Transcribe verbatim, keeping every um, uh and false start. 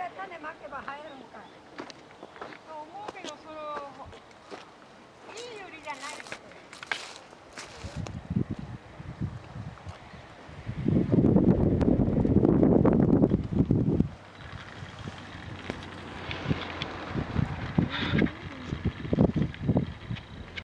種まけば生えるんかい。